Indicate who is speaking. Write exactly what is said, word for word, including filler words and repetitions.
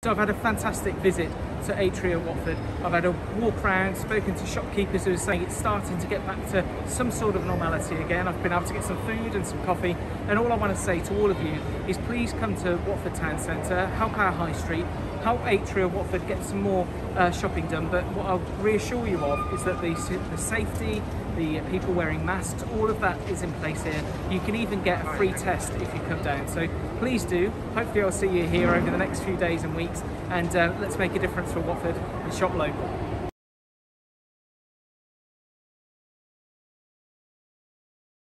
Speaker 1: So I've had a fantastic visit to Atria Watford. I've had a walk around, spoken to shopkeepers who are saying it's starting to get back to some sort of normality again. I've been able to get some food and some coffee, and all I want to say to all of you is please come to Watford Town Centre, help our high street, help Atria Watford get some more uh, shopping done. But what I'll reassure you of is that the, the safety, the people wearing masks, all of that is in place here. You can even get a free test if you come down. So please do. Hopefully I'll see you here over the next few days and weeks, and uh, let's make a difference for Watford and shop local.